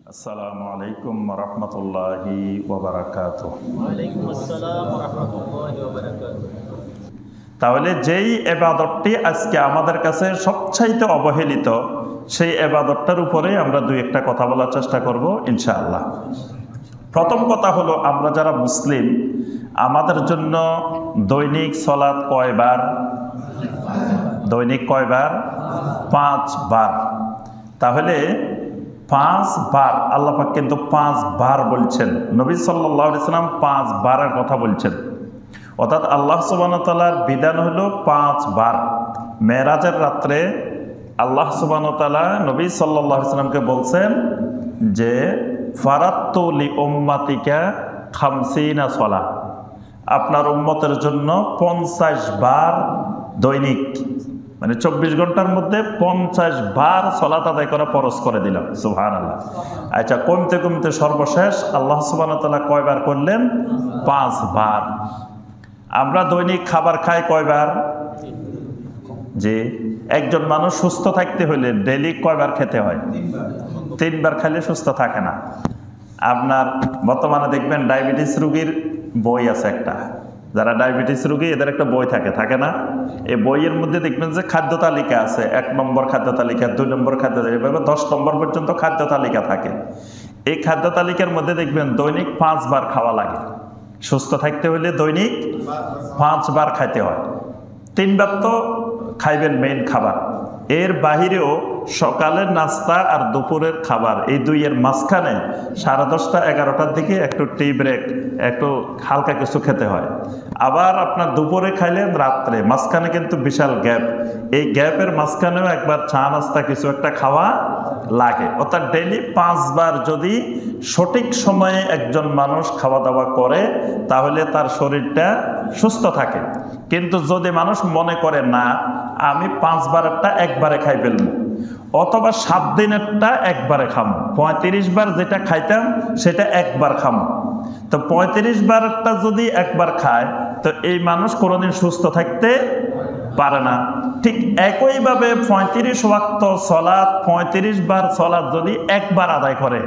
আসসালামু আলাইকুম রহমতুল্লাহি ওয়া বারাকাতুহু। ওয়ালাইকুম আসসালাম ওয়া রাহমাতুল্লাহি ওয়া বারাকাতুহু। তাহলে যেই ইবাদতটি আজকে আমাদের কাছে সবচাইতে অবহেলিত, সেই ইবাদতটার উপরে আমরা দুই একটা কথা বলার চেষ্টা করব ইনশাআল্লাহ। প্রথম কথা হলো, আমরা যারা মুসলিম, আমাদের জন্য দৈনিক সালাত কয়বার? দৈনিক কয়বার? 5 বার। তাহলে 5 বার আল্লাহ পাক কিন্তু 5 বার বলছেন। নবী সাল্লাল্লাহু আলাইহি সাল্লাম 5 বারের কথা বলছেন। অর্থাৎ আল্লাহ সুবহানাহু ওয়া তাআলার বিধান হলো 5 বার। মেরাজের রাত্রে আল্লাহ সুবহানাহু ওয়া তাআলা নবী সাল্লাল্লাহু আলাইহি সাল্লামকে বলছেন যে ফারাত্তু লি উম্মাতিকা 50 সালাহ, আপনার উম্মতের জন্য 50 বার দৈনিক, মানে 24 ঘন্টার মধ্যে 50 বার সালাত আদায় করা ফরজ করে দিলাম। সুবহানাল্লাহ। আচ্ছা, কমতে কমতে সর্বশেষ আল্লাহ সুবহানাহু ওয়া তাআলা কয়বার করলেন? 5 বার। আমরা দৈনিক খাবার খাই কয়বার? যে একজন মানুষ সুস্থ থাকতে হলে ডেইলি কয়বার খেতে হয়? 3 বার খাইলে সুস্থ থাকে না। আপনার বর্তমানে দেখবেন ডায়াবেটিস রোগীর বই আছে একটা, যারা ডায়াবেটিস রোগী এদের একটা বই থাকে না? এই বইয়ের মধ্যে দেখবেন যে খাদ্য তালিকা আছে, 1 নম্বর খাদ্য তালিকা, 2 নম্বর খাদ্য তালিকা, এভাবে 10 নম্বর পর্যন্ত খাদ্য তালিকা থাকে। এই খাদ্য তালিকার মধ্যে দেখবেন দৈনিক 5 বার খাওয়া লাগে। সুস্থ থাকতে হলে দৈনিক 5 বার খাইতে হয়। 3 বার তো খাইবেন মেইন খাবার, এর বাহিরেও সকালের নাস্তা আর দুপুরের খাবার, এই দুইয়ের মাঝখানে 10:30 11টার দিকে একটু টি ব্রেক, একটু হালকা কিছু খেতে হয়। আবার আপনার দুপুরে খাইলেন রাত্রে, মাঝখানে কিন্তু বিশাল গ্যাপ, এই গ্যাপের মাঝখানেও একবার চা নাস্তা কিছু একটা খাওয়া লাগে। অর্থাৎ ডেইলি 5 বার যদি সঠিক সময়ে একজন মানুষ খাওয়া দাওয়া করে, তাহলে তার শরীরটা সুস্থ থাকে। কিন্তু যদি মানুষ মনে করে না, আমি 5 বারেরটা একবারে খাই ফেলবো, অথবা 7 দিনেরটা একবারে খামো, 35 বার যেটা খাইতাম সেটা একবার খামো, তো 35 বারেরটা যদি একবার খায়, তো এই মানুষ কোনোদিন সুস্থ থাকতে পারে না। ঠিক একইভাবে 35 ওয়াক্ত সালাত, 35 বার সালাত যদি একবার আদায় করে,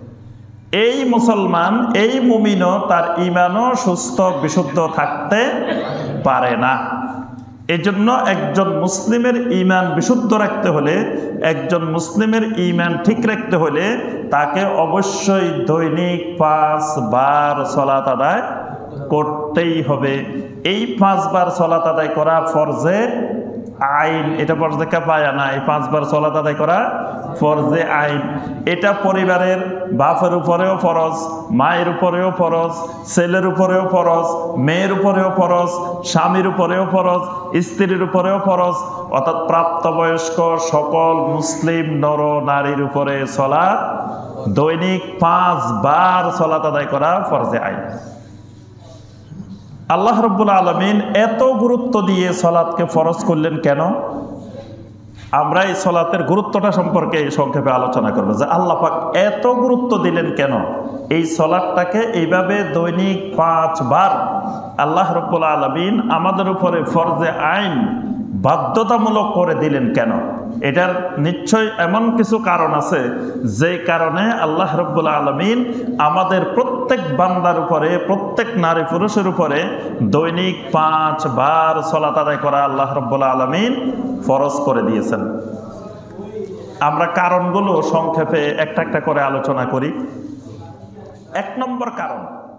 এই মুসলমান, এই মুমিনও, তার ঈমানও সুস্থ বিশুদ্ধ থাকতে পারে না। এজন্য একজন মুসলিমের ঈমান বিশুদ্ধ রাখতে হলে, একজন মুসলিমের ঈমান ঠিক রাখতে হলে তাকে অবশ্যই দৈনিক 5 বার সালাত আদায় করতেই হবে। এই 5 বার সালাত আদায় করা ফরজে আইন, এটা ফরজে কিফায়া না, এই 5 বার সালাত আদায় করা ফরজে আইন। এটা পরিবারের বাপের উপরেও ফরজ, মায়ের উপরেও ফরজ, ছেলের উপরেও ফরজ, মেয়ের উপরেও ফরজ, স্বামীর উপরেও ফরজ, স্ত্রীর উপরেও ফরজ। অর্থাৎ প্রাপ্তবয়স্ক সকল মুসলিম নর নারীর উপরে সালাত দৈনিক 5 বার সালাত আদায় করা ফরজে আইন। আল্লাহ রাব্বুল আলামিন এত গুরুত্ব দিয়ে সালাতকে ফরজ করলেন কেন? আমরা এই সালাতের গুরুত্বটা সম্পর্কে সংক্ষেপে আলোচনা করব, যে আল্লাহ পাক এত গুরুত্ব দিলেন কেন, এই সালাতটাকে এইভাবে দৈনিক 5 বার আল্লাহ রাব্বুল আলামিন আমাদের উপরে ফরজে আইন বাধ্যতামূলক করে দিলেন কেন? এটার নিশ্চয় এমন কিছু কারণ আছে, যে কারণে আল্লাহ রাব্বুল আলামিন আমাদের প্রত্যেক বান্দার উপরে, প্রত্যেক নারী পুরুষের উপরে দৈনিক 5 বার সালাত আদায় করা আল্লাহ রাব্বুল আলামিন ফরজ করে দিয়েছেন। আমরা কারণগুলো সংক্ষেপে একটা একটা করে আলোচনা করি। 1 নম্বর কারণ,